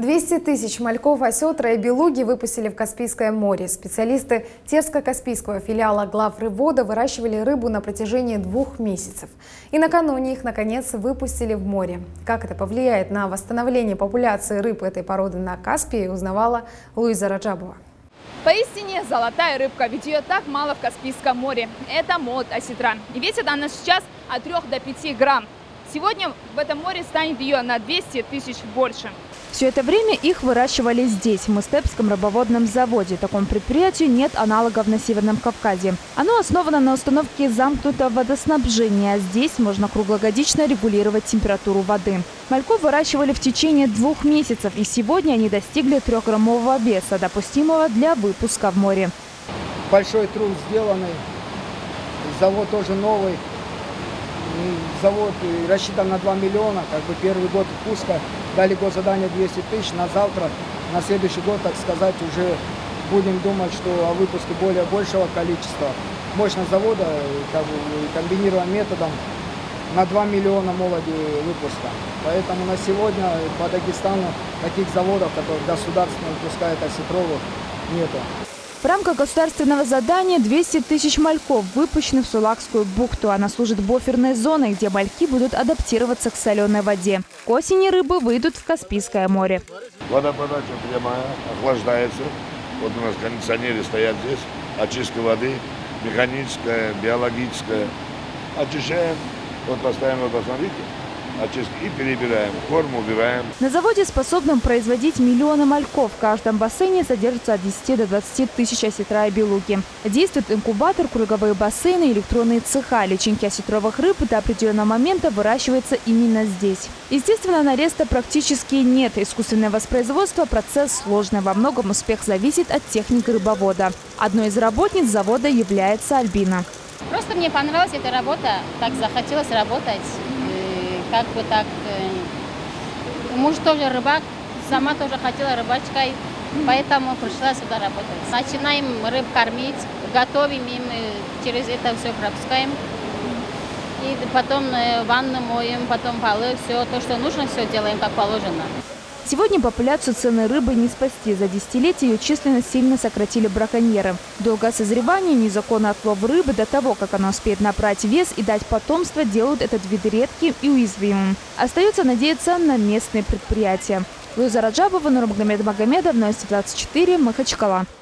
200 тысяч мальков, осетра и белуги выпустили в Каспийское море. Специалисты Терско-Каспийского филиала главрыбвода выращивали рыбу на протяжении 2 месяцев. И накануне их, наконец, выпустили в море. Как это повлияет на восстановление популяции рыб этой породы на Каспии, узнавала Луиза Раджабова. Поистине золотая рыбка, ведь ее так мало в Каспийском море. Это мод осетра. И весит она сейчас от 3 до 5 грамм. Сегодня в этом море станет ее на 200 тысяч больше. Все это время их выращивали здесь, в Мыстепском рыбоводном заводе. Такому предприятию нет аналогов на Северном Кавказе. Оно основано на установке замкнутого водоснабжения. Здесь можно круглогодично регулировать температуру воды. Мальков выращивали в течение 2 месяцев, и сегодня они достигли 3-граммового веса, допустимого для выпуска в море. Большой труд сделанный, завод тоже новый. Завод рассчитан на 2 миллиона, первый год выпуска, дали госзадание 200 тысяч, на завтра, на следующий год, так сказать, уже будем думать, что о выпуске большего количества. Мощность завода, комбинированным методом, на 2 миллиона молоди выпуска. Поэтому на сегодня по Дагестану таких заводов, которые государственно выпускают осетровых, нету. В рамках государственного задания 200 тысяч мальков выпущены в Сулакскую бухту. Она служит буферной зоной, где мальки будут адаптироваться к соленой воде. К осени рыбы выйдут в Каспийское море. Водоподача прямая, охлаждается. Вот у нас кондиционеры стоят здесь. Очистка воды, механическая, биологическая. Очищаем. Вот поставим, вот посмотрите. Очистки и перебираем, корм убираем. На заводе, способном производить миллионы мальков, в каждом бассейне содержится от 10 до 20 тысяч осетра и белуги. Действует инкубатор, круговые бассейны, электронные цеха. Личинки осетровых рыб до определенного момента выращиваются именно здесь. Естественно, нареста практически нет. Искусственное воспроизводство – процесс сложный. Во многом успех зависит от техники рыбовода. Одной из работниц завода является Альбина. Просто мне понравилась эта работа, так захотелось работать. Муж тоже рыбак, сама тоже хотела рыбачкой, поэтому пришла сюда работать. Начинаем рыб кормить, готовим им, через это все пропускаем. И потом ванну моем, потом полы, все то, что нужно, все делаем как положено. Сегодня популяцию ценной рыбы не спасти. За десятилетия ее численность сильно сократили браконьеры. Долгое созревание, незаконный отлов рыбы до того, как она успеет набрать вес и дать потомство, делают этот вид редким и уязвимым. Остается надеяться на местные предприятия. Луиза Раджабова, Нурмагомед Магомедов, Новости 24, Махачкала.